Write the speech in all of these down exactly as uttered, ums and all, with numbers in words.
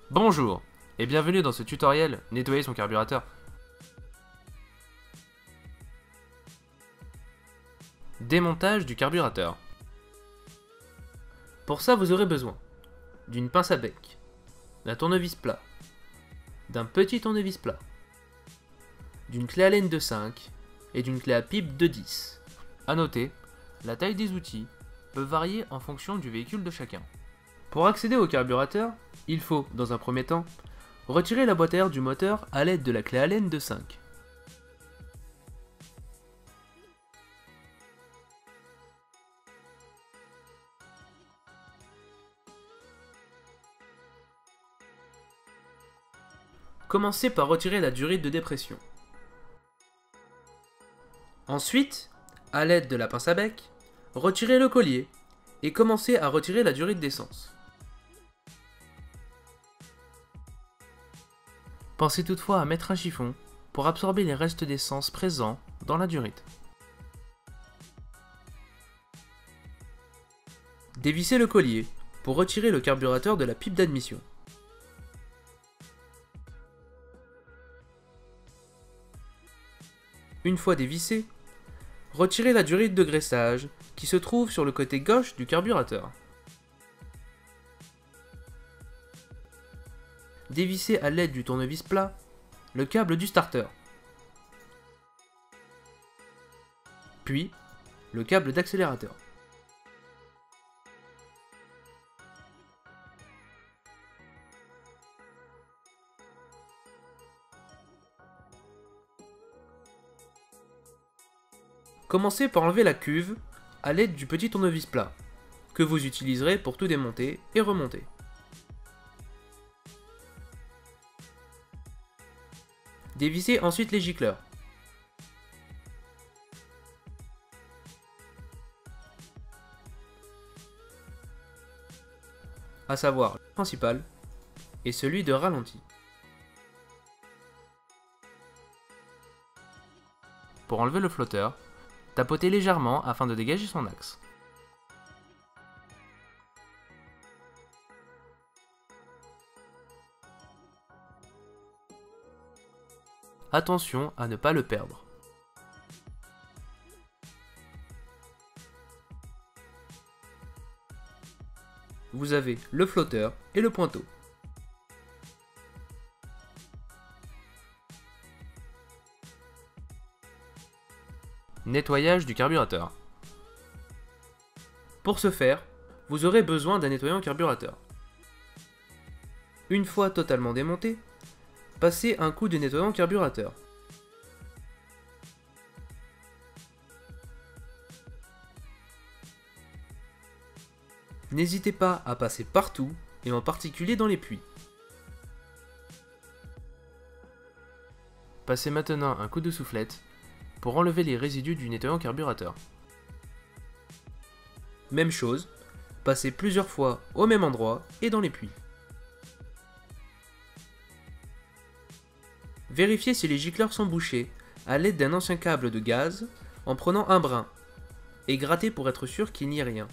Bonjour et bienvenue dans ce tutoriel nettoyer son carburateur. Démontage du carburateur. Pour ça vous aurez besoin d'une pince à bec, d'un tournevis plat, d'un petit tournevis plat, d'une clé Allen de cinq et d'une clé à pipe de dix. A noter, la taille des outils peut varier en fonction du véhicule de chacun. Pour accéder au carburateur, il faut, dans un premier temps, retirer la boîte à air du moteur à l'aide de la clé Allen de cinq. Commencez par retirer la durite de dépression. Ensuite, à l'aide de la pince à bec, retirez le collier et commencez à retirer la durite d'essence. Pensez toutefois à mettre un chiffon pour absorber les restes d'essence présents dans la durite. Dévissez le collier pour retirer le carburateur de la pipe d'admission. Une fois dévissé, retirez la durite de graissage qui se trouve sur le côté gauche du carburateur. Dévissez à l'aide du tournevis plat le câble du starter, puis le câble d'accélérateur. Commencez par enlever la cuve à l'aide du petit tournevis plat, que vous utiliserez pour tout démonter et remonter. Dévissez ensuite les gicleurs. À savoir le principal et celui de ralenti. Pour enlever le flotteur, tapotez légèrement afin de dégager son axe. Attention à ne pas le perdre. Vous avez le flotteur et le pointeau. Nettoyage du carburateur. Pour ce faire, vous aurez besoin d'un nettoyant carburateur. Une fois totalement démonté, passez un coup de nettoyant carburateur. N'hésitez pas à passer partout, et en particulier dans les puits. Passez maintenant un coup de soufflette pour enlever les résidus du nettoyant carburateur. Même chose, passez plusieurs fois au même endroit et dans les puits. Vérifiez si les gicleurs sont bouchés à l'aide d'un ancien câble de gaz en prenant un brin et grattez pour être sûr qu'il n'y ait rien.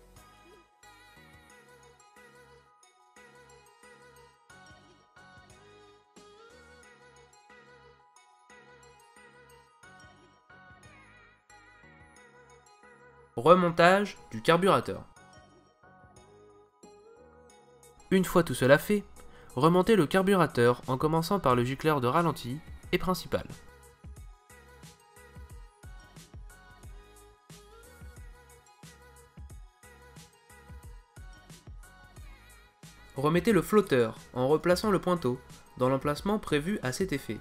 Remontage du carburateur. Une fois tout cela fait, remontez le carburateur en commençant par le gicleur de ralenti et principal. Remettez le flotteur en replaçant le pointeau dans l'emplacement prévu à cet effet.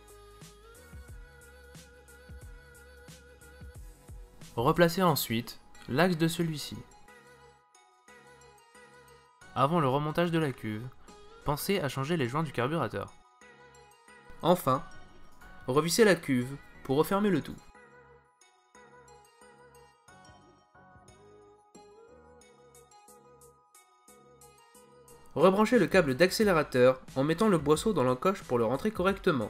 Replacez ensuite l'axe de celui-ci. Avant le remontage de la cuve, pensez à changer les joints du carburateur. Enfin, revissez la cuve pour refermer le tout. Rebranchez le câble d'accélérateur en mettant le boisseau dans l'encoche pour le rentrer correctement.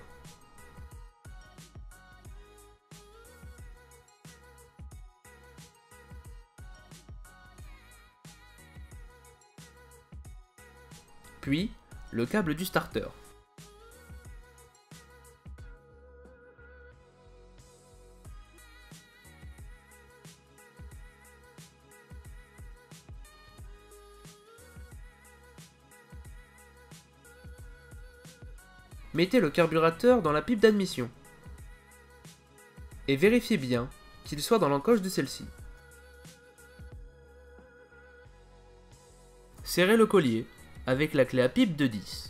Puis, le câble du starter. Mettez le carburateur dans la pipe d'admission et vérifiez bien qu'il soit dans l'encoche de celle-ci. Serrez le collier avec la clé à pipe de dix.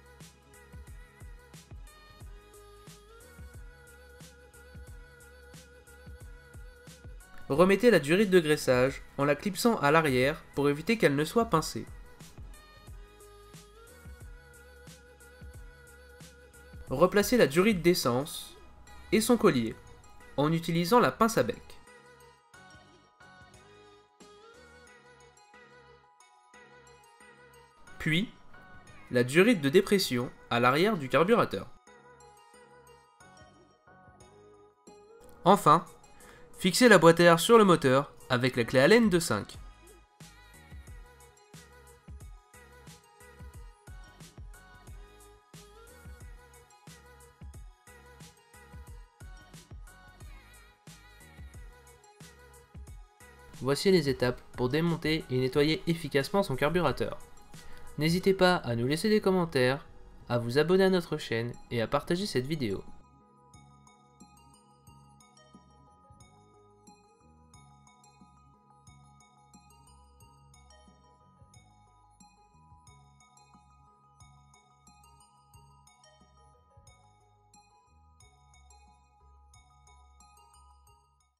Remettez la durite de graissage en la clipsant à l'arrière pour éviter qu'elle ne soit pincée. Replacez la durite d'essence et son collier en utilisant la pince à bec. Puis, la durite de dépression à l'arrière du carburateur. Enfin, fixez la boîte à air sur le moteur avec la clé Allen de cinq. Voici les étapes pour démonter et nettoyer efficacement son carburateur. N'hésitez pas à nous laisser des commentaires, à vous abonner à notre chaîne et à partager cette vidéo.